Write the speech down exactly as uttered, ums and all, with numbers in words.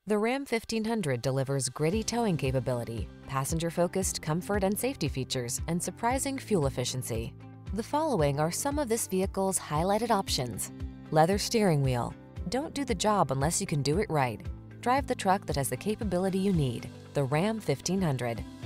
The Ram fifteen hundred delivers gritty towing capability, passenger-focused comfort and safety features, and surprising fuel efficiency. The following are some of this vehicle's highlighted options: leather steering wheel. Don't do the job unless you can do it right. Drive the truck that has the capability you need. The Ram fifteen hundred.